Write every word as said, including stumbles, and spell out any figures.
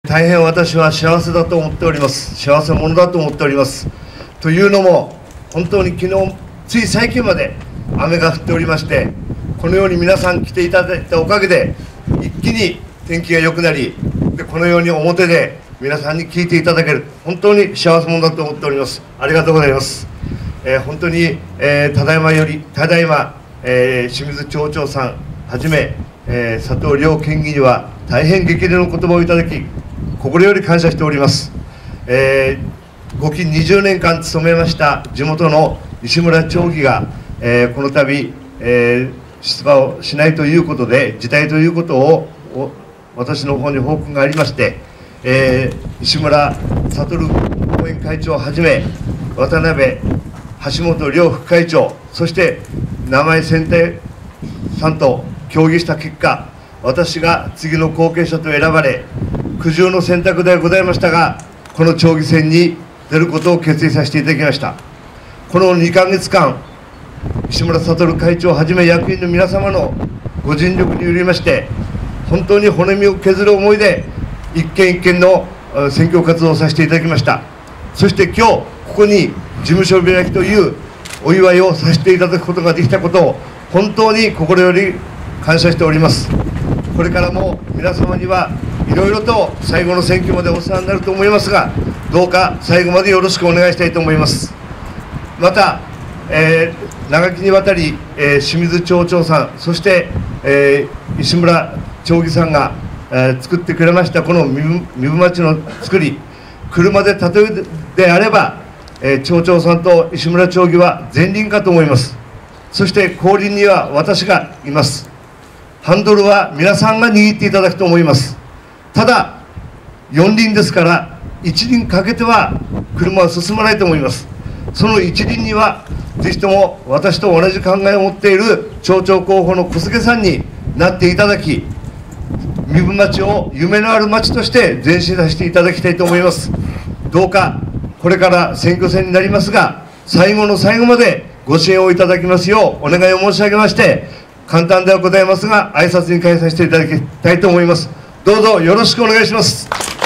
大変私は幸せだと思っております。幸せ者だと思っております。というのも、本当に昨日、つい最近まで雨が降っておりまして、このように皆さん来ていただいたおかげで、一気に天気が良くなり、でこのように表で皆さんに聞いていただける、本当に幸せ者だと思っております。ありがとうございます。えー、本当に、えー、ただいまより、ただいま、えー、清水町長さんはじめ、えー、佐藤亮県議には大変激励の言葉をいただき、心より感謝しております。えー、ご近にじゅうねんかん務めました地元の西村町議が、えー、この度、えー、出馬をしないということで辞退ということを私の方に報告がありまして、えー、西村悟後援会長をはじめ渡辺橋本両副会長、そして名前選定さんと協議した結果、私が次の後継者と選ばれ、苦渋の選択ではございましたが、この町議選に出ることを決意させていただきました。このにかげつかん、西村悟会長をはじめ役員の皆様のご尽力によりまして、本当に骨身を削る思いで一件一件の選挙活動をさせていただきました。そして今日ここに事務所開きというお祝いをさせていただくことができたことを本当に心より感謝しております。これからも皆様にはいろいろと最後の選挙までお世話になると思いますが、どうか最後までよろしくお願いしたいと思います。また、えー、長きにわたり、えー、清水町長さん、そして、えー、石村町議さんが、えー、作ってくれましたこの壬生町の作り、車で例えであれば、えー、町長さんと石村町議は前輪かと思います。そして後輪には私がいます。ハンドルは皆さんが握っていただくと思います。ただよん輪ですからいち輪かけては車は進まないと思います。そのいち輪にはぜひとも私と同じ考えを持っている町長候補の小菅さんになっていただき、壬生町を夢のある町として前進させていただきたいと思います。どうかこれから選挙戦になりますが、最後の最後までご支援をいただきますようお願いを申し上げまして、簡単ではございますが挨拶に返させていただきたいと思います。どうぞよろしくお願いします。